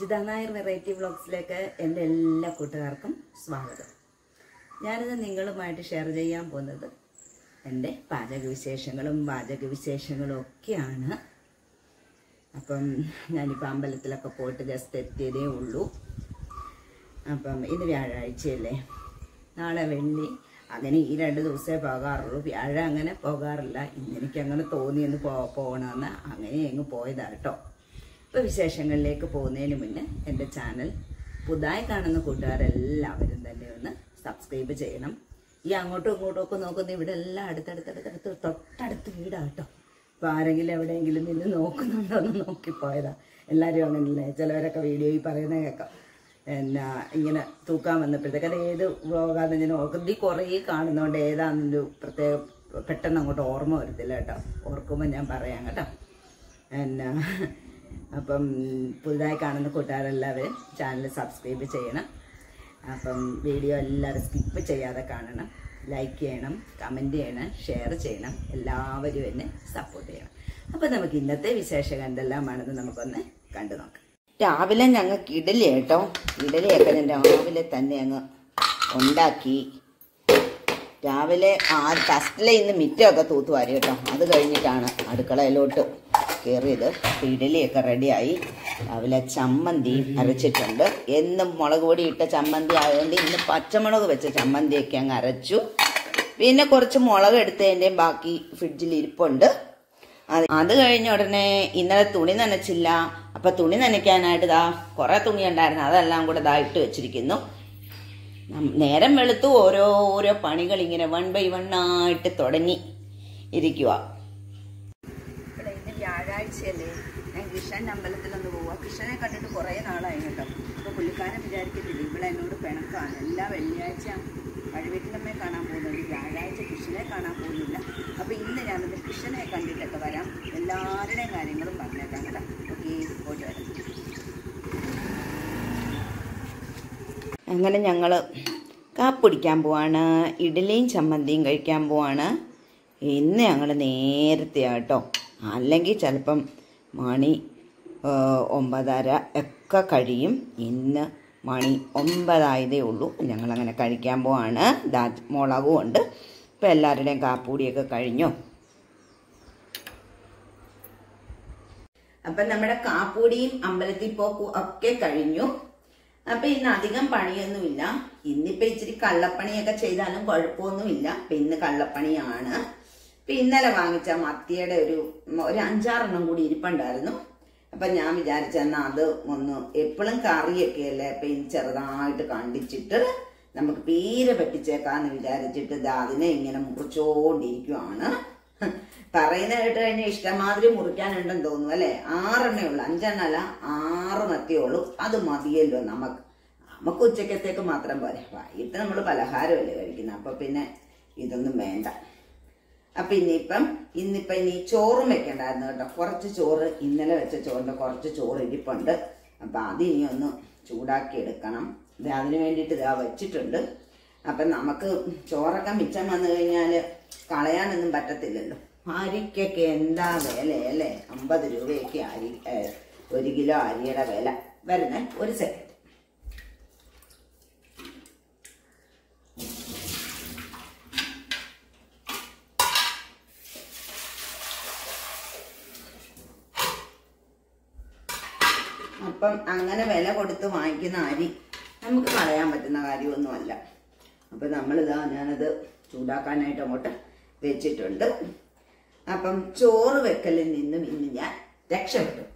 Sujitha Nair variety വ്ളോഗ്സിലേക്ക് എൻ്റെ എല്ലാ കൂട്ടുകാർക്കും സ്വാഗതം. ഞാനിത് നിങ്ങളുമായിട്ട് ഷെയർ ചെയ്യാൻ പോകുന്നത് എൻ്റെ പാചകവിശേഷങ്ങളും ഒക്കെയാണ്. അപ്പം ഞാനിപ്പോൾ അമ്പലത്തിലൊക്കെ പോയിട്ട് ജസ്റ്റ് എത്തിയതേ ഉള്ളൂ. അപ്പം ഇന്ന് വ്യാഴാഴ്ചയല്ലേ, നാളെ വെള്ളി, അങ്ങനെ ഈ 2 ദിവസമേ പോകാറുള്ളൂ. വ്യാഴം അങ്ങനെ പോകാറില്ല. ഇന്നെനിക്ക് അങ്ങനെ തോന്നിയെന്ന് പോകണമെന്ന് അങ്ങനെ അങ്ങ് പോയതാട്ടോ. ഇപ്പോൾ വിശേഷങ്ങളിലേക്ക് പോകുന്നതിന് മുന്നേ എൻ്റെ ചാനൽ പുതുതായി കാണുന്ന കൂട്ടുകാരെല്ലാവരും തന്നെ ഒന്ന് സബ്സ്ക്രൈബ് ചെയ്യണം. ഈ അങ്ങോട്ടും ഇങ്ങോട്ടും ഒക്കെ നോക്കുന്ന ഇവിടെ എല്ലാം അടുത്തടുത്ത് തൊട്ടടുത്ത് വീടാട്ടോ. അപ്പോൾ ആരെങ്കിലും എവിടെയെങ്കിലും നിന്ന് നോക്കുന്നുണ്ടോ എന്ന് നോക്കിപ്പോയതാ. എല്ലാവരും അങ്ങനെയല്ലേ, ചിലവരൊക്കെ വീഡിയോയിൽ പറയുന്നത് കേൾക്കാം. എന്നാ ഇങ്ങനെ തൂക്കാൻ വന്നപ്പോഴത്തേക്ക് അത് ഏത് വ്ളോഗാന്ന് ഞാൻ ഓർക്കുന്നത്. ഈ കുറേ കാണുന്നതുകൊണ്ട് ഏതാണെന്നൊരു പ്രത്യേക പെട്ടെന്ന് അങ്ങോട്ട് ഓർമ്മ വരത്തില്ല കേട്ടോ. ഓർക്കുമ്പോൾ ഞാൻ പറയാം കേട്ടോ. എന്നാ അപ്പം പുതുതായി കാണുന്ന കൂട്ടുകാരെല്ലാവരും ചാനൽ സബ്സ്ക്രൈബ് ചെയ്യണം. അപ്പം വീഡിയോ എല്ലാവരും സ്കിപ്പ് ചെയ്യാതെ കാണണം, ലൈക്ക് ചെയ്യണം, കമൻറ്റ് ചെയ്യണം, ഷെയർ ചെയ്യണം. എല്ലാവരും എന്നെ സപ്പോർട്ട് ചെയ്യണം. അപ്പം നമുക്ക് ഇന്നത്തെ വിശേഷം എന്തെല്ലാമാണെന്ന് നമുക്കൊന്ന് കണ്ടു നോക്കാം. രാവിലെ ഞങ്ങൾക്ക് ഇഡലി കേട്ടോ. ഇഡലിയൊക്കെ ഞാൻ രാവിലെ തന്നെ അങ്ങ് ഉണ്ടാക്കി. രാവിലെ ഫസ്റ്റിലെ ഇന്ന് മിറ്റമൊക്കെ തൂത്തുവാരി കേട്ടോ. അത് കഴിഞ്ഞിട്ടാണ് അടുക്കളയിലോട്ട് കയറിയത്. അപ്പോൾ ഇഡലിയൊക്കെ റെഡിയായി. രാവിലെ ചമ്മന്തി അരച്ചിട്ടുണ്ട്. എന്നും മുളക് പൊടി ഇട്ട ചമ്മന്തി ആയതുകൊണ്ട് ഇന്ന് പച്ചമുളക് വെച്ച ചമ്മന്തിയൊക്കെ അങ്ങ് അരച്ചു. പിന്നെ കുറച്ച് മുളക് എടുത്തതിൻ്റെയും ബാക്കി ഫ്രിഡ്ജിൽ ഇരിപ്പുണ്ട്. അത് കഴിഞ്ഞ ഉടനെ ഇന്നലെ തുണി നനച്ചില്ല. അപ്പം തുണി നനയ്ക്കാനായിട്ട് കുറേ തുണി ഉണ്ടായിരുന്നു, അതെല്ലാം കൂടെ ഇട്ട് വെച്ചിരിക്കുന്നു. നേരം വെളുത്തു ഓരോ പണികൾ ഇങ്ങനെ 1 by 1 ആയിട്ട് തുടങ്ങി ഇരിക്കുക. ഇവിടെ ഇന്ന് വ്യാഴാഴ്ചയല്ലേ, ഞാൻ കൃഷ്ണൻ്റെ അമ്പലത്തിലൊന്ന് പോവുക. കൃഷ്ണനെ കണ്ടിട്ട് കുറേ നാളായി കേട്ടോ. അപ്പോൾ പുള്ളിക്കാരൻ വിചാരിക്കത്തില്ല ഇവിടെ എന്നോട് പിണക്കാണ്. എല്ലാ വെള്ളിയാഴ്ച വഴിവീട്ടിലമ്മയെ കാണാൻ പോകുന്നുണ്ട്, വ്യാഴാഴ്ച കൃഷ്ണനെ കാണാൻ പോകുന്നില്ല. അപ്പോൾ ഇന്ന് ഞാനത് കൃഷ്ണനെ കണ്ടിട്ടൊക്കെ വരാം, എല്ലാവരുടെയും കാര്യങ്ങളും പറഞ്ഞേക്കാം കേട്ടോ. ഓക്കെ, പോയിട്ട് വരാം. അങ്ങനെ ഞങ്ങൾ കാപ്പിടിക്കാൻ പോവാണ്, ഇഡലിയും ചമ്മന്തിയും കഴിക്കാൻ പോവാണ്. ഇന്ന് ഞങ്ങൾ നേരത്തെ കേട്ടോ, അല്ലെങ്കിൽ ചിലപ്പം മണി 9:30 ഒക്കെ കഴിയും. ഇന്ന് മണി 9 ആയതേ ഉള്ളൂ. ഞങ്ങളങ്ങനെ കഴിക്കാൻ പോവാണ്. മുളകും ഉണ്ട്. ഇപ്പം എല്ലാവരുടെയും കാപ്പൂടിയൊക്കെ കഴിഞ്ഞു. അപ്പം നമ്മുടെ കാപ്പൂടിയും അമ്പലത്തിൽ പോക്കും ഒക്കെ കഴിഞ്ഞു. അപ്പം ഇന്ന് അധികം പണിയൊന്നുമില്ല. ഇന്നിപ്പോൾ ഇച്ചിരി കള്ളപ്പണിയൊക്കെ ചെയ്താലും കുഴപ്പമൊന്നുമില്ല. അപ്പം ഇന്ന് കള്ളപ്പണിയാണ്. ഇപ്പം ഇന്നലെ വാങ്ങിച്ച മത്തിയുടെ ഒരു 5-6 കൂടി ഇരിപ്പുണ്ടായിരുന്നു. അപ്പം ഞാൻ വിചാരിച്ചെന്നാൽ അത് ഒന്ന്, എപ്പോഴും കറിയൊക്കെ അല്ലേ, അപ്പം ഇനി ചെറുതായിട്ട് കണ്ടിച്ചിട്ട് നമുക്ക് പീര പറ്റിച്ചേക്കാന്ന് വിചാരിച്ചിട്ട് അതിനെ ഇങ്ങനെ മുറിച്ചോണ്ടിരിക്കുവാണ്. പറയുന്ന കേട്ട് കഴിഞ്ഞാൽ ഇഷ്ടമാതിരി മുറിക്കാനുണ്ടെന്ന് തോന്നുന്നു അല്ലേ. 6 ഉള്ളൂ, 5 6 മത്തിയേ ഉള്ളൂ. അത് മതിയല്ലോ നമുക്ക് ഉച്ചക്കത്തേക്ക് മാത്രം പോരെ. വൈകിട്ട് നമ്മൾ പലഹാരമല്ലേ കഴിക്കുന്നത്, അപ്പൊ പിന്നെ ഇതൊന്നും വേണ്ട. അപ്പൊ ഇന്നിപ്പം ഇനി ചോറും വെക്കണ്ടായിരുന്നു കേട്ടോ. കുറച്ച് ചോറ്, ഇന്നലെ വെച്ച ചോറിന്റെ കുറച്ച് ചോറ് ഇരിപ്പുണ്ട്. അപ്പൊ അതിനി ഒന്ന് ചൂടാക്കി എടുക്കണം. അതിന് വേണ്ടിയിട്ട് വെച്ചിട്ടുണ്ട്. അപ്പം നമുക്ക് ചോറൊക്കെ മിച്ചം വന്നു കഴിഞ്ഞാൽ കളയാനൊന്നും പറ്റത്തില്ലല്ലോ. അരിക്കൊക്കെ എന്താ വില അല്ലേ, 50 രൂപയൊക്കെ അരി, 1 കിലോ അരിയുടെ വില വരുന്നേ. ഒരു സെക്കൻഡ്. അപ്പം അങ്ങനെ വില കൊടുത്ത് വാങ്ങിക്കുന്ന അരി നമുക്ക് കളയാൻ പറ്റുന്ന കാര്യമൊന്നുമല്ല. അപ്പം ഞാനത് ചൂടാക്കാനായിട്ട് അങ്ങോട്ട് വെച്ചിട്ടുണ്ട്. അപ്പം ചോറ് വെക്കലിൽ നിന്നും ഇന്ന് ഞാൻ രക്ഷപ്പെട്ടു.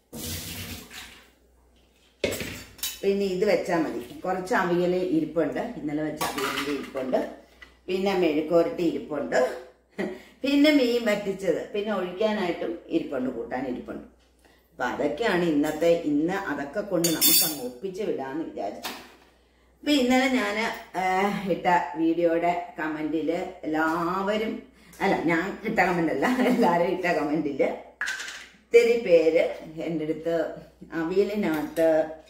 പിന്നെ ഇത് വെച്ചാൽ മതി. കുറച്ച് അവിയൽ ഇരിപ്പുണ്ട്, ഇന്നലെ വെച്ച അവിയലിൻ്റെ ഇരിപ്പുണ്ട്. പിന്നെ മെഴുക്കുവരട്ടി ഇരിപ്പുണ്ട്. പിന്നെ മീൻ വറ്റിച്ചത്, പിന്നെ ഒഴിക്കാനായിട്ടും ഇരിപ്പുണ്ട്, കൂട്ടാൻ ഇരിപ്പുണ്ട്. അപ്പം അതൊക്കെയാണ് ഇന്ന് അതൊക്കെ കൊണ്ട് നമുക്ക് അങ്ങ് ഒപ്പിച്ച് വിടാമെന്ന് വിചാരിച്ചു. അപ്പം ഇന്നലെ ഞാൻ ഇട്ട വീഡിയോയുടെ കമൻറ്റിൽ എല്ലാവരും, ഞാൻ ഇട്ട കമൻ്റല്ല, എല്ലാവരും ഇട്ട കമൻറ്റിൽ ഒത്തിരി പേര് എൻ്റെ അടുത്ത് അവിയലിനകത്ത്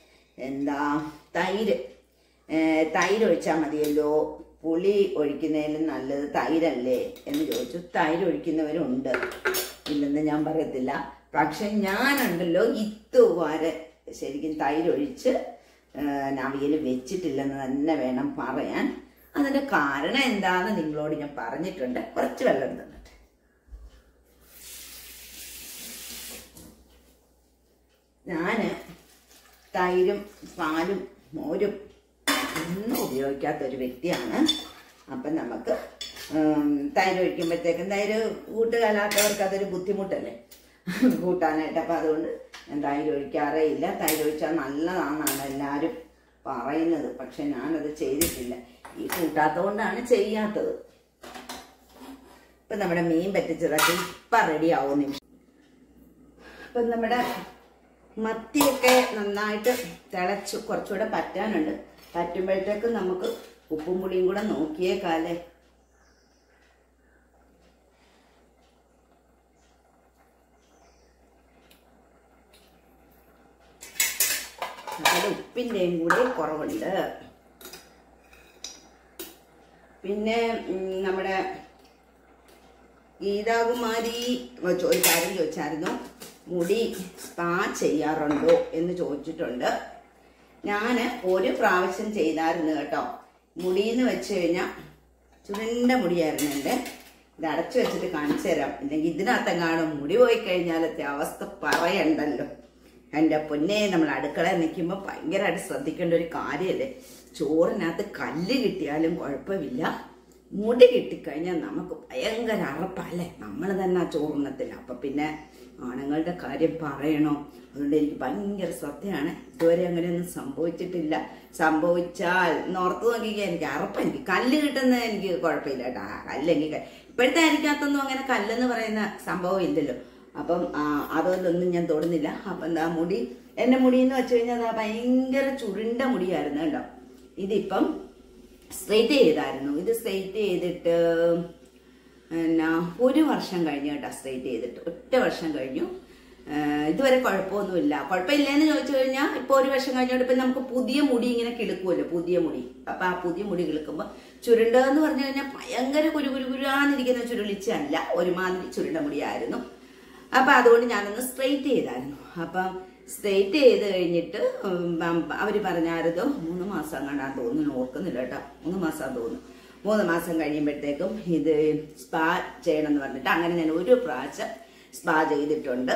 തൈര് ഒഴിച്ചാൽ മതിയല്ലോ, പുളി ഒഴിക്കുന്നതിലും നല്ലത് തൈരല്ലേ എന്ന് ചോദിച്ചു. തൈര് ഒഴിക്കുന്നവരുണ്ട്, ഇല്ലെന്ന് ഞാൻ പറയത്തില്ല. പക്ഷെ ഞാനുണ്ടല്ലോ ഇതുവരെ ശരിക്കും തൈരൊഴിച്ച് അവിയൽ വെച്ചിട്ടില്ലെന്ന് തന്നെ വേണം പറയാൻ. അതിൻ്റെ കാരണം എന്താണെന്ന് നിങ്ങളോട് ഞാൻ പറഞ്ഞിട്ടുണ്ട്. കുറച്ച് വെള്ളം തന്നിട്ട് ഞാൻ തൈരും പാലും മോരും ഒന്നും ഉപയോഗിക്കാത്തൊരു വ്യക്തിയാണ്. അപ്പം നമുക്ക് തൈര് ഒഴിക്കുമ്പോഴത്തേക്കും തൈര് കൂട്ടുകാലാത്തവർക്ക് അതൊരു ബുദ്ധിമുട്ടല്ലേ കൂട്ടാനായിട്ട്. അപ്പം അതുകൊണ്ട് ഞാൻ തൈര് ഒഴിക്കാറേ ഇല്ല. തൈര് ഒഴിച്ചാൽ നല്ലതാണെന്നാണ് എല്ലാവരും പറയുന്നത്. പക്ഷെ ഞാനത് ചെയ്തിട്ടില്ല. ഈ കൂട്ടാത്തതുകൊണ്ടാണ് ചെയ്യാത്തത്. ഇപ്പം നമ്മുടെ മീൻ പറ്റിച്ചതൊക്കെ ഇപ്പം റെഡി ആവും നിമിഷം. അപ്പം നമ്മുടെ മത്തിയൊക്കെ നന്നായിട്ട് തിളച്ചു, കുറച്ചുകൂടെ പറ്റാനുണ്ട്. പറ്റുമ്പോഴത്തേക്ക് നമുക്ക് ഉപ്പും പുളിയും കൂടെ നോക്കിയേക്കാലേ. അത് ഉപ്പിൻ്റെയും കൂടി കുറവുണ്ട്. പിന്നെ നമ്മുടെ ഗീതാകുമാരി ഒരു കാര്യം ചോദിച്ചായിരുന്നു, മുടി സ്പാ ചെയ്യാറുണ്ടോ എന്ന് ചോദിച്ചിട്ടുണ്ട്. ഞാൻ ഒരു പ്രാവശ്യം ചെയ്തായിരുന്നു കേട്ടോ. മുടിയെന്ന് വെച്ച് കഴിഞ്ഞാൽ ചുരുണ്ട മുടിയായിരുന്നു എൻ്റെ. ഇത് അടച്ചു വെച്ചിട്ട് കാണിച്ചു തരാം. ഇല്ലെങ്കിൽ ഇതിനകത്തെങ്ങാനും മുടി പോയി കഴിഞ്ഞാലത്തെ അവസ്ഥ പറയണ്ടല്ലോ. എൻ്റെ പൊന്നെ, നമ്മൾ അടുക്കളയിൽ നിൽക്കുമ്പോൾ ഭയങ്കരമായിട്ട് ശ്രദ്ധിക്കേണ്ട ഒരു കാര്യമല്ലേ. ചോറിനകത്ത് കല്ല് കിട്ടിയാലും കുഴപ്പമില്ല, മുടി കിട്ടിക്കഴിഞ്ഞാൽ നമുക്ക് ഭയങ്കര അറപ്പല്ലേ. നമ്മൾ തന്നെ ആ ചോറുണ്ണത്തില്ല. അപ്പം പിന്നെ ആണുങ്ങളുടെ കാര്യം പറയണോ? അതുകൊണ്ട് എനിക്ക് ഭയങ്കര ശ്രദ്ധയാണ്. ഇതുവരെ അങ്ങനെയൊന്നും സംഭവിച്ചിട്ടില്ല. സംഭവിച്ചാൽ നോർത്ത് നോക്കിക്കാൻ എനിക്ക് അറപ്പ. എനിക്ക് കല്ല് കിട്ടുന്നത് എനിക്ക് കുഴപ്പമില്ല കേട്ടോ. കല്ലെങ്കിൽ ഇപ്പോഴത്തെ എനിക്കകത്തൊന്നും അങ്ങനെ കല്ലെന്ന് പറയുന്ന സംഭവം ഇല്ലല്ലോ. അപ്പം അതൊന്നും ഞാൻ തൊടുന്നില്ല. അപ്പം എന്താ മുടി, എൻ്റെ മുടിയെന്ന് വെച്ച് കഴിഞ്ഞാൽ അതാ ഭയങ്കര ചുരുണ്ട മുടിയായിരുന്നു കേട്ടോ. ഇതിപ്പം സ്ട്രെയിറ്റ് ചെയ്തായിരുന്നു. ഇത് സ്ട്രെയിറ്റ് ചെയ്തിട്ട് എന്നാ 1 വർഷം കഴിഞ്ഞു കേട്ടോ. സ്ട്രെയിറ്റ് ചെയ്തിട്ട് 1 വർഷം കഴിഞ്ഞു. ഇതുവരെ കുഴപ്പമൊന്നുമില്ല. കുഴപ്പമില്ലെന്ന് ചോദിച്ചു കഴിഞ്ഞാൽ ഇപ്പോൾ 1 വർഷം കഴിഞ്ഞോട്ട് ഇപ്പം നമുക്ക് പുതിയ മുടി ഇങ്ങനെ കിളുക്കുമല്ലോ, പുതിയ മുടി. അപ്പം ആ പുതിയ മുടി കിളുക്കുമ്പോൾ ചുരുണ്ടെന്ന് പറഞ്ഞു കഴിഞ്ഞാൽ ഭയങ്കര കുരുകുരുകുരാന്നിരിക്കുന്ന ചുരുളിച്ചല്ല, ഒരുമാതിരി ചുരുണ്ട മുടിയായിരുന്നു. അപ്പം അതുകൊണ്ട് ഞാനൊന്ന് സ്ട്രെയിറ്റ് ചെയ്തായിരുന്നു. അപ്പം സ്ട്രെയിറ്റ് ചെയ്ത് കഴിഞ്ഞിട്ട് അവർ പറഞ്ഞായിരുന്നു 3 മാസം കണ്ടാന്ന് തോന്നുന്നു, ഓർക്കുന്നില്ല കേട്ടോ. 3 മാസം തോന്നുന്നു. 3 മാസം കഴിയുമ്പോഴത്തേക്കും ഇത് സ്പാ ചെയ്യണം എന്ന് പറഞ്ഞിട്ട് അങ്ങനെ ഞാൻ 1 പ്രാവശ്യം സ്പാ ചെയ്തിട്ടുണ്ട്.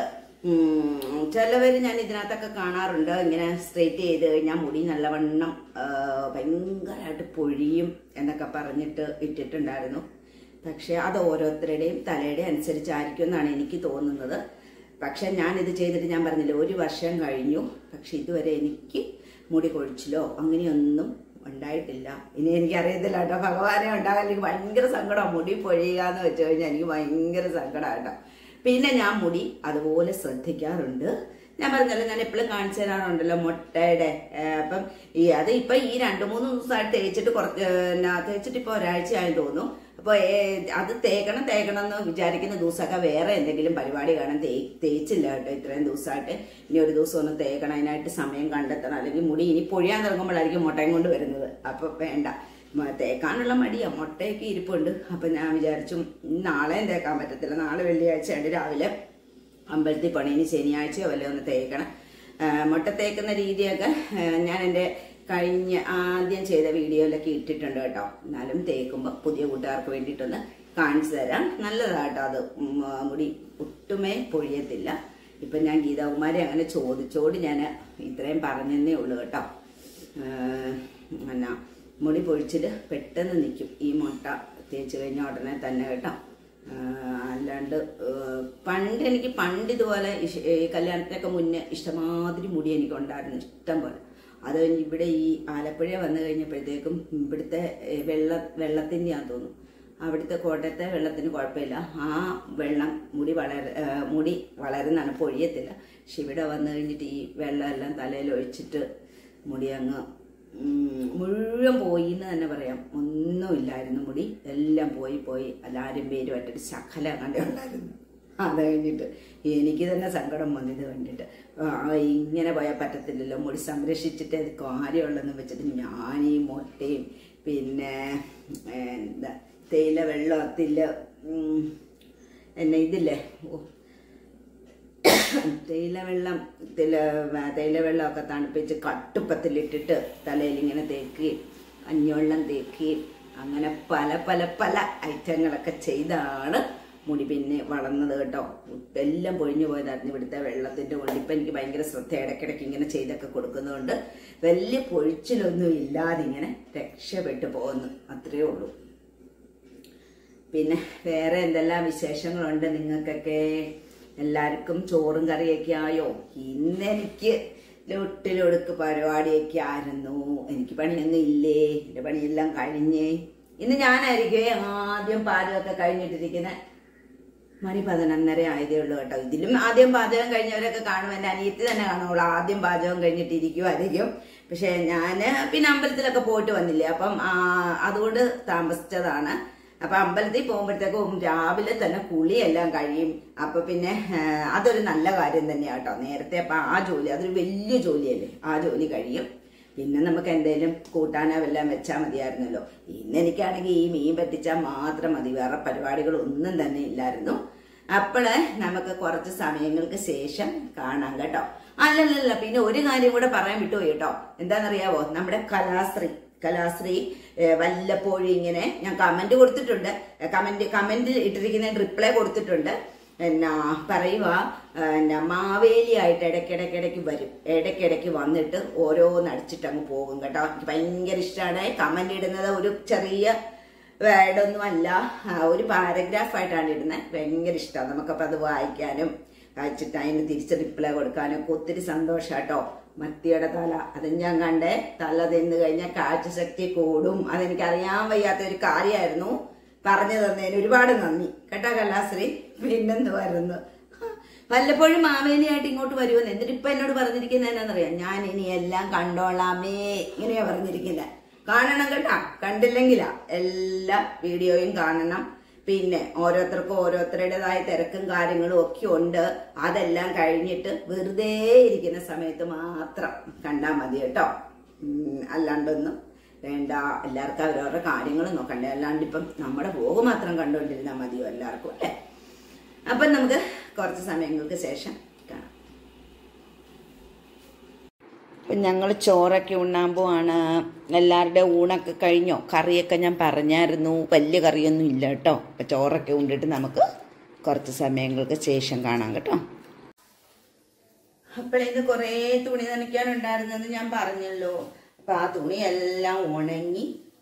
ചിലവർ ഞാൻ ഇതിനകത്തൊക്കെ കാണാറുണ്ട്, ഇങ്ങനെ സ്ട്രെയിറ്റ് ചെയ്ത് കഴിഞ്ഞാൽ മുടി നല്ലവണ്ണം ഭയങ്കരമായിട്ട് പൊഴിയും എന്നൊക്കെ പറഞ്ഞിട്ട് ഇട്ടിട്ടുണ്ടായിരുന്നു. പക്ഷെ അത് ഓരോരുത്തരുടെയും തലയുടെ അനുസരിച്ചായിരിക്കും എന്നാണ് എനിക്ക് തോന്നുന്നത്. പക്ഷെ ഞാനിത് ചെയ്തിട്ട് ഞാൻ പറഞ്ഞില്ലേ 1 വർഷം കഴിഞ്ഞു. പക്ഷെ ഇതുവരെ എനിക്ക് മുടി കൊഴിച്ചിലോ അങ്ങനെയൊന്നും ഉണ്ടായിട്ടില്ല. ഇനി എനിക്കറിയത്തില്ല കേട്ടോ, ഭഗവാനെ ഉണ്ടാകാൻ എനിക്ക് ഭയങ്കര സങ്കടമാണ്. മുടി പൊഴിയുക എന്ന് വെച്ച് കഴിഞ്ഞാൽ എനിക്ക് ഭയങ്കര സങ്കടമാണ് കേട്ടോ. പിന്നെ ഞാൻ മുടി അതുപോലെ ശ്രദ്ധിക്കാറുണ്ട്. ഞാൻ പറഞ്ഞല്ലോ, ഞാൻ എപ്പോഴും കാണിച്ചു തരാറുണ്ടല്ലോ മുട്ടയുടെ. അപ്പം അത് ഇപ്പം ഈ 2-3 ദിവസമായിട്ട് തേച്ചിട്ട് ഇപ്പോൾ ഒരാഴ്ചയായി തോന്നുന്നു. അപ്പോൾ അത് തേക്കണം എന്ന് വിചാരിക്കുന്ന ദിവസമൊക്കെ വേറെ എന്തെങ്കിലും പരിപാടി കാണാൻ തേച്ചില്ല കേട്ടോ ഇത്രയും ദിവസമായിട്ട്. ഇനി ഒരു ദിവസം ഒന്ന് തേക്കണം, അതിനായിട്ട് സമയം കണ്ടെത്തണം. അല്ലെങ്കിൽ മുടി ഇനി പൊഴിയാൻ തുടങ്ങുമ്പോഴായിരിക്കും മുട്ടയും കൊണ്ട് വരുന്നത്. അപ്പോൾ വേണ്ട, തേക്കാനുള്ള മടിയാ. മുട്ടയൊക്കെ ഇരിപ്പുണ്ട്. അപ്പം ഞാൻ വിചാരിച്ചു നാളെയും തേക്കാൻ പറ്റത്തില്ല. നാളെ വെള്ളിയാഴ്ചയായിട്ട് രാവിലെ അമ്പലത്തിൽ പണിയിന് ശനിയാഴ്ചയോ വല്ല ഒന്ന് തേക്കണം. മുട്ട തേക്കുന്ന രീതിയൊക്കെ ഞാൻ എൻ്റെ ആദ്യം ചെയ്ത വീഡിയോയിലൊക്കെ ഇട്ടിട്ടുണ്ട് കേട്ടോ. എന്നാലും തേക്കുമ്പോൾ പുതിയ കൂട്ടുകാർക്ക് വേണ്ടിയിട്ടൊന്ന് കാണിച്ചു തരാം. നല്ലതാട്ടോ അത്. മുടി ഒട്ടുമേ പൊഴിയത്തില്ല. ഇപ്പം ഞാൻ ഗീതാകുമാരി അങ്ങനെ ചോദിച്ചോട് ഞാൻ ഇത്രയും പറഞ്ഞതേ ഉള്ളൂ കേട്ടോ. എന്നാ മുടി പൊഴിച്ചിൽ പെട്ടെന്ന് നിൽക്കും ഈ മുട്ട തേച്ച് കഴിഞ്ഞ ഉടനെ തന്നെ കേട്ടോ. അല്ലാണ്ട് പണ്ട് ഇതുപോലെ കല്യാണത്തിനൊക്കെ മുന്നേ ഇഷ്ടമാതിരി മുടി എനിക്കുണ്ടായിരുന്നു, ഇഷ്ടം പോലെ. അത് കഴിഞ്ഞ് ഇവിടെ ഈ ആലപ്പുഴ വന്നു കഴിഞ്ഞപ്പോഴത്തേക്കും ഇവിടുത്തെ വെള്ളത്തിൻ്റെയാന്ന് തോന്നുന്നു. അവിടുത്തെ കോട്ടയത്തെ വെള്ളത്തിന് കുഴപ്പമില്ല. ആ വെള്ളം മുടി വളരുന്നതാണ്, പൊഴിയത്തില്ല. പക്ഷെ ഇവിടെ വന്നു കഴിഞ്ഞിട്ട് ഈ വെള്ളം എല്ലാം തലയിൽ ഒഴിച്ചിട്ട് മുടി അങ്ങ് മുഴുവൻ പോയി എന്ന് തന്നെ പറയാം. ഒന്നുമില്ലായിരുന്നു മുടി, എല്ലാം പോയി എല്ലാവരും പേരുമായിട്ടൊരു ശകല കണ്ടേ ഉണ്ടായിരുന്നു. അത് കഴിഞ്ഞിട്ട് എനിക്ക് തന്നെ സങ്കടം വന്നത് കണ്ടിട്ട്. ഇങ്ങനെ പോയാൽ പറ്റത്തില്ലല്ലോ, മുടി സംരക്ഷിച്ചിട്ട് അത് കാര്യമുള്ളതെന്ന് വെച്ചിട്ട് ഞാൻ ഈ മുട്ടയും പിന്നെ എന്താ തേയില വെള്ളത്തില്ല എന്നെ ഇതില്ലേ തേയിലവെള്ളമൊക്കെ തണുപ്പിച്ച് കട്ടുപ്പത്തിലിട്ടിട്ട് തലയിൽ ഇങ്ങനെ തേക്കി കഞ്ഞിവെള്ളം തേക്കി അങ്ങനെ പല പല പല ഐറ്റങ്ങളൊക്കെ ചെയ്താണ് മുടി പിന്നെ വളർന്നത് കേട്ടോ. എല്ലാം പൊഴിഞ്ഞു പോയതായിരുന്നു ഇവിടുത്തെ വെള്ളത്തിന്റെ കൊണ്ട്. ഇപ്പം എനിക്ക് ഭയങ്കര ശ്രദ്ധ ഇടയ്ക്കിടയ്ക്ക് ഇങ്ങനെ ചെയ്തൊക്കെ കൊടുക്കുന്നതുകൊണ്ട് വലിയ പൊഴിച്ചിലൊന്നും ഇല്ലാതെ ഇങ്ങനെ രക്ഷപ്പെട്ടു പോകുന്നു, അത്രയേ ഉള്ളൂ. പിന്നെ വേറെ എന്തെല്ലാം വിശേഷങ്ങളുണ്ട് നിങ്ങൾക്കൊക്കെ? എല്ലാവർക്കും ചോറും കറിയൊക്കെ ആയോ? ഇന്നെനിക്ക് ലൊട്ടിലൊടുക്ക് പരിപാടിയൊക്കെ ആയിരുന്നു. എനിക്ക് പണിയൊന്നും ഇല്ലേ, എൻ്റെ പണിയെല്ലാം കഴിഞ്ഞേ. ഇന്ന് ഞാനായിരിക്കും ആദ്യം പാചകമൊക്കെ കഴിഞ്ഞിട്ടിരിക്കുന്നത്. മണി 11:30 ആയതേ ഉള്ളൂ കേട്ടോ. ഇതിലും ആദ്യം പാചകം കഴിഞ്ഞവരൊക്കെ കാണും. എൻ്റെ അനിയത്തി തന്നെ കാണുള്ളൂ ആദ്യം പാചകം കഴിഞ്ഞിട്ടിരിക്കുമായിരിക്കും. പക്ഷെ ഞാൻ പിന്നെ അമ്പലത്തിലൊക്കെ പോയിട്ട് വന്നില്ലേ, അപ്പം അതുകൊണ്ട് താമസിച്ചതാണ്. അപ്പൊ അമ്പലത്തിൽ പോകുമ്പോഴത്തേക്കും രാവിലെ തന്നെ കുളിയെല്ലാം കഴിയും. അപ്പൊ പിന്നെ അതൊരു നല്ല കാര്യം തന്നെയാണ് കേട്ടോ. നേരത്തെ അപ്പൊ ആ ജോലി അതൊരു വലിയ ജോലിയല്ലേ, ആ ജോലി കഴിയും. പിന്നെ നമുക്ക് എന്തെങ്കിലും കൂട്ടാനോ എല്ലാം വെച്ചാൽ മതിയായിരുന്നല്ലോ. ഇന്ന് എനിക്കാണെങ്കിൽ ഈ മീൻ പറ്റിച്ചാൽ മാത്രം മതി, വേറെ പരിപാടികളൊന്നും തന്നെ ഇല്ലായിരുന്നു. അപ്പോള് നമുക്ക് കുറച്ച് സമയങ്ങൾക്ക് ശേഷം കാണാം കേട്ടോ. അല്ലല്ല, പിന്നെ ഒരു കാര്യം കൂടെ പറയാൻ വിട്ടുപോയി കേട്ടോ. എന്താണെന്നറിയാവോ, നമ്മുടെ കലാശ്രീ വല്ലപ്പോഴും ഇങ്ങനെ ഞാൻ കമന്റ് കൊടുത്തിട്ടുണ്ട്, കമന്റ് ഇട്ടിരിക്കുന്ന റിപ്ലൈ കൊടുത്തിട്ടുണ്ട്. എന്നാ പറയുക, എന്നാ മാവേലിയായിട്ട് ഇടയ്ക്കിടയ്ക്ക് വരും, ഇടയ്ക്കിടയ്ക്ക് വന്നിട്ട് ഓരോന്ന് അടിച്ചിട്ട് അങ്ങ് പോകും കേട്ടോ. എനിക്ക് ഭയങ്കര ഇഷ്ടമാണ് കമന്റ് ഇടുന്നത്. ഒരു ചെറിയ വേർഡൊന്നും അല്ല, ഒരു പാരഗ്രാഫായിട്ടാണ് ഇടുന്നത്. ഭയങ്കര ഇഷ്ടമാണ് നമുക്കപ്പോൾ അത് വായിച്ചിട്ട് അതിന് തിരിച്ച് റിപ്ലൈ കൊടുക്കാനൊക്കെ ഒത്തിരി സന്തോഷം കേട്ടോ. മത്തിയുടെ തല അത് ഞാൻ കണ്ടേ, തല തിന്നു കഴിഞ്ഞാൽ കാഴ്ചശക്തി കൂടും. അതെനിക്കറിയാൻ വയ്യാത്ത ഒരു കാര്യമായിരുന്നു. പറഞ്ഞു തന്നതിന് ഒരുപാട് നന്ദി കേട്ടോ കലാശ്രീ. പിന്നെന്ത് വരുന്നു, വല്ലപ്പോഴും മാവേലിയായിട്ട് ഇങ്ങോട്ട് വരുമെന്ന്. എന്നിട്ട് ഇപ്പൊ എന്നോട് പറഞ്ഞിരിക്കുന്നത് എന്നാന്നറിയാം, ഞാൻ ഇനി എല്ലാം കണ്ടോളാമേ, ഇങ്ങനെയാ പറഞ്ഞിരിക്കുന്നത്. കാണണം കേട്ടാ, കണ്ടില്ലെങ്കിലാ. എല്ലാ വീഡിയോയും കാണണം. പിന്നെ ഓരോരുത്തർക്കും ഓരോരുത്തരുടേതായ തിരക്കും കാര്യങ്ങളും ഒക്കെ ഉണ്ട്. അതെല്ലാം കഴിഞ്ഞിട്ട് വെറുതെ ഇരിക്കുന്ന സമയത്ത് മാത്രം കണ്ടാൽ മതി കേട്ടോ. അല്ലാണ്ടൊന്നും വേണ്ട. എല്ലാവർക്കും അവരവരുടെ കാര്യങ്ങളും നോക്കണ്ടേ. അല്ലാണ്ട് ഇപ്പം നമ്മുടെ വ്ലോഗ് മാത്രം കണ്ടുകൊണ്ടിരുന്നാൽ മതിയോ എല്ലാവർക്കും, അല്ലേ? അപ്പം നമുക്ക് കുറച്ച് സമയങ്ങൾക്ക് ശേഷം കാണാം. അപ്പം ഞങ്ങൾ ചോറൊക്കെ ഉണ്ണാൻ പോവാണ്. എല്ലാവരുടെ ഊണൊക്കെ കഴിഞ്ഞോ? കറിയൊക്കെ ഞാൻ പറഞ്ഞായിരുന്നു, വലിയ കറിയൊന്നും ഇല്ല കേട്ടോ. അപ്പം ചോറൊക്കെ ഉണ്ടിട്ട് നമുക്ക് കുറച്ച് സമയങ്ങൾക്ക് ശേഷം കാണാം കേട്ടോ. അപ്പോഴേക്ക് കുറേ തുണി നനയ്ക്കാനുണ്ടായിരുന്നെന്ന് ഞാൻ പറഞ്ഞല്ലോ. അപ്പം ആ തുണിയെല്ലാം ഉണങ്ങി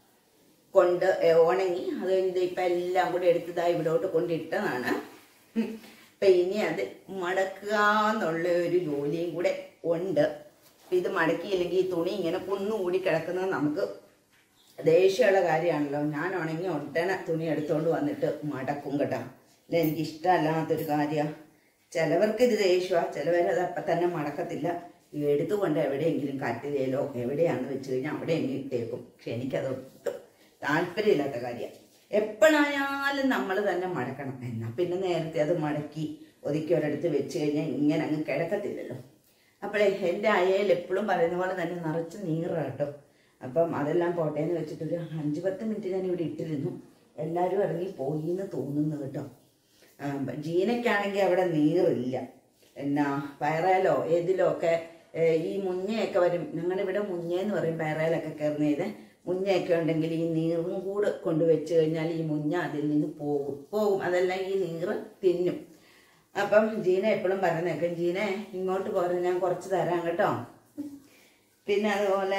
അത് കഴിഞ്ഞിട്ട് ഇപ്പം എല്ലാം കൂടി എടുത്തതായി ഇവിടോട്ട് കൊണ്ടിട്ടതാണ്. അപ്പം ഇനി അത് മടക്കുക എന്നുള്ള ഒരു ജോലിയും കൂടെ ഉണ്ട്. ഇത് മടക്കിയില്ലെങ്കിൽ ഈ തുണി ഇങ്ങനെ കുന്നുകൂടി കിടക്കുന്നത് നമുക്ക് ദേഷ്യമുള്ള കാര്യമാണല്ലോ. ഞാൻ ഉണങ്ങി ഒട്ടനെ തുണി എടുത്തുകൊണ്ട് വന്നിട്ട് മടക്കും കേട്ടോ. ഇത് എനിക്കിഷ്ടമല്ലാത്തൊരു കാര്യമാണ്. ചിലവർക്ക് ഇത് ദേഷ്യമാണ്, ചിലവരത് അപ്പം തന്നെ മടക്കത്തില്ല. എടുത്തുകൊണ്ട് എവിടെയെങ്കിലും കട്ടിലേലോ എവിടെയാണെന്ന് വെച്ച് കഴിഞ്ഞാൽ അവിടെയെങ്കിലും ഇട്ടേക്കും. പക്ഷെ എനിക്കതൊട്ടും താല്പര്യമില്ലാത്ത കാര്യമാണ്. എപ്പോഴായാലും നമ്മൾ തന്നെ മടക്കണം. എന്നാൽ പിന്നെ നേരത്തെ അത് മടക്കി ഒതുക്കി ഒരിടത്ത് വെച്ച് കഴിഞ്ഞാൽ ഇങ്ങനെ അങ്ങ് കിടക്കത്തില്ലല്ലോ. അപ്പോഴേ എൻ്റെ അയയിൽ എപ്പോഴും പറയുന്ന പോലെ തന്നെ നിറച്ച് നീറാണ് കേട്ടോ. അപ്പം അതെല്ലാം പോട്ടേന്ന് വെച്ചിട്ടൊരു 5-10 മിനിറ്റ് ഞാൻ ഇവിടെ ഇട്ടിരുന്നു. എല്ലാവരും ഇറങ്ങി പോയി എന്ന് തോന്നുന്നു കേട്ടോ. ജീനയ്ക്കാണെങ്കിൽ അവിടെ നീറില്ല. എന്നാ പയറേലോ ഏതിലോ ഒക്കെ ഈ മുഞ്ഞയൊക്കെ വരും. ഞങ്ങളിവിടെ മുഞ്ഞയെന്ന് പറയും പയറേലൊക്കെ കയറുന്നത്. മുഞ്ഞയൊക്കെ ഉണ്ടെങ്കിൽ ഈ നീറും കൂട് കൊണ്ടുവച്ച് കഴിഞ്ഞാൽ ഈ മുഞ്ഞ അതിൽ നിന്ന് പോകും. അതെല്ലാം ഈ നീറ് തിന്നും. അപ്പം ജീന എപ്പോഴും പറയുന്നേക്കും, ജീനെ ഇങ്ങോട്ട് പോരാ, ഞാൻ കുറച്ച് തരാം കേട്ടോ. പിന്നെ അതുപോലെ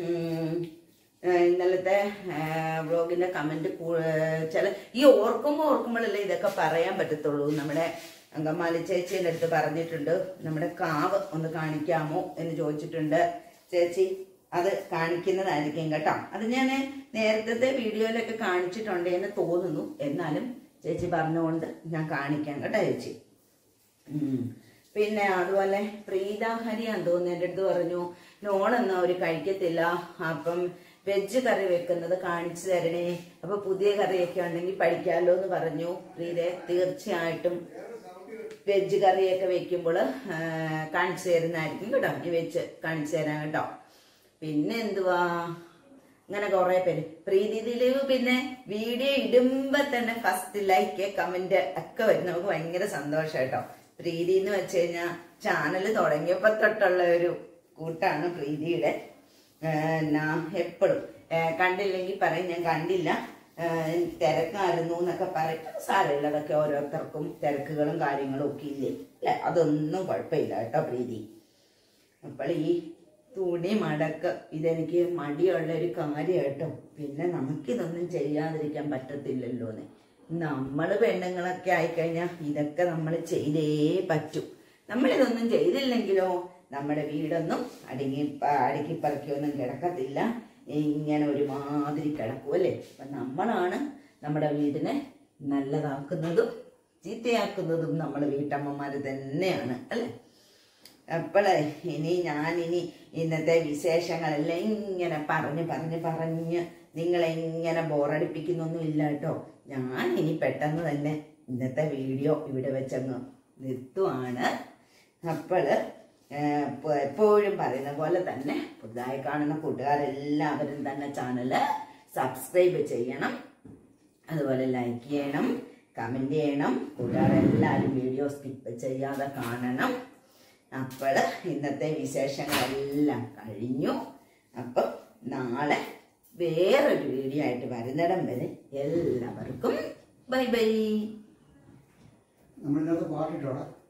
ഇന്നലത്തെ വ്ളോഗിൻ്റെ കമൻറ്റ് ചില ഈ ഓർക്കുമ്പോഴല്ലേ ഇതൊക്കെ പറയാൻ പറ്റത്തുള്ളൂ. നമ്മുടെ അങ്കമാലി ചേച്ചീൻ്റെ അടുത്ത് പറഞ്ഞിട്ടുണ്ട്, നമ്മുടെ കാവ് ഒന്ന് കാണിക്കാമോ എന്ന് ചോദിച്ചിട്ടുണ്ട്. ചേച്ചി അത് കാണിക്കുന്നതായിരിക്കും കേട്ടോ. അത് ഞാൻ നേരത്തെ വീഡിയോയിലൊക്കെ കാണിച്ചിട്ടുണ്ട് എന്ന് തോന്നുന്നു. എന്നാലും ചേച്ചി പറഞ്ഞുകൊണ്ട് ഞാൻ കാണിക്കാം കേട്ടോ ചേച്ചി. പിന്നെ അതുപോലെ പ്രീത ഹരിയാന്ന് തോന്നുന്നു എൻ്റെ അടുത്ത് പറഞ്ഞു, നോണൊന്നും അവർ കഴിക്കത്തില്ല, അപ്പം വെജ് കറി വെക്കുന്നത് കാണിച്ചു തരണേ, അപ്പൊ പുതിയ കറിയൊക്കെ ഉണ്ടെങ്കിൽ പഠിക്കാമല്ലോ എന്ന് പറഞ്ഞു. പ്രീതെ തീർച്ചയായിട്ടും വെജ് കറിയൊക്കെ വെക്കുമ്പോൾ കാണിച്ചു തരുന്നതായിരിക്കും കേട്ടോ. ഈ വെച്ച് കാണിച്ചു തരാം കേട്ടോ. പിന്നെ എന്തുവാ, അങ്ങനെ കുറെ പേര് പ്രീതി ദിലീപ് പിന്നെ വീഡിയോ ഇടുമ്പോ തന്നെ ഫസ്റ്റ് ലൈക്ക് കമന്റ് ഒക്കെ വരും. നമുക്ക് ഭയങ്കര സന്തോഷം കേട്ടോ. പ്രീതി എന്ന് വെച്ച് കഴിഞ്ഞാൽ ചാനൽ തുടങ്ങിയപ്പോ തൊട്ടുള്ള ഒരു കൂട്ടാണ് പ്രീതിയുടെ. എപ്പോഴും കണ്ടില്ലെങ്കിൽ പറയും ഞാൻ കണ്ടില്ല, തിരക്കായിരുന്നു എന്നൊക്കെ പറയും. സാരമില്ല, അതൊക്കെ ഓരോരുത്തർക്കും തിരക്കുകളും കാര്യങ്ങളും ഒക്കെ ഇല്ലേ അല്ലെ, അതൊന്നും കുഴപ്പമില്ല കേട്ടോ പ്രീതി. അപ്പോൾ ഈ തുണി മടക്ക് ഇതെനിക്ക് മടിയുള്ള ഒരു കാര്യം കേട്ടോ. പിന്നെ നമുക്കിതൊന്നും ചെയ്യാതിരിക്കാൻ പറ്റത്തില്ലല്ലോന്ന്. നമ്മൾ പെണ്ണുങ്ങളൊക്കെ ആയിക്കഴിഞ്ഞാൽ ഇതൊക്കെ നമ്മൾ ചെയ്തേ പറ്റൂ. നമ്മളിതൊന്നും ചെയ്തില്ലെങ്കിലോ നമ്മുടെ വീടൊന്നും അടുക്കിപ്പറക്കിയൊന്നും കിടക്കത്തില്ല, ഇങ്ങനെ ഒരുമാതിരി കിടക്കും അല്ലേ. അപ്പം നമ്മളാണ് നമ്മുടെ വീടിനെ നല്ലതാക്കുന്നതും ചീത്തയാക്കുന്നതും നമ്മൾ വീട്ടമ്മമാർ തന്നെയാണ് അല്ലേ. അപ്പോൾ ഞാനിനി ഇന്നത്തെ വിശേഷങ്ങളെല്ലാം ഇങ്ങനെ പറഞ്ഞ് നിങ്ങളെങ്ങനെ ബോറടിപ്പിക്കുന്നൊന്നും ഇല്ല കേട്ടോ. ഞാൻ ഇനി പെട്ടെന്ന് തന്നെ ഇന്നത്തെ വീഡിയോ ഇവിടെ വെച്ചങ്ങ് നിർത്തുവാണ്. അപ്പോൾ എപ്പോഴും പറയുന്ന പോലെ തന്നെ പുതുതായി കാണുന്ന കൂട്ടുകാരെല്ലാവരും തന്നെ ചാനൽ സബ്സ്ക്രൈബ് ചെയ്യണം, അതുപോലെ ലൈക്ക് ചെയ്യണം, കമൻറ്റ് ചെയ്യണം. കൂട്ടുകാരെല്ലാവരും വീഡിയോ സ്കിപ്പ് ചെയ്യാതെ കാണണം. അപ്പോൾ ഇന്നത്തെ വിശേഷങ്ങളെല്ലാം കഴിഞ്ഞു. അപ്പം നാളെ വേറൊരു വീഡിയോ ആയിട്ട് വരുന്നിടം വരെ എല്ലാവർക്കും ബൈ ബൈ. നമ്മളിനകത്ത് പാട്ടിട്ടോടാ.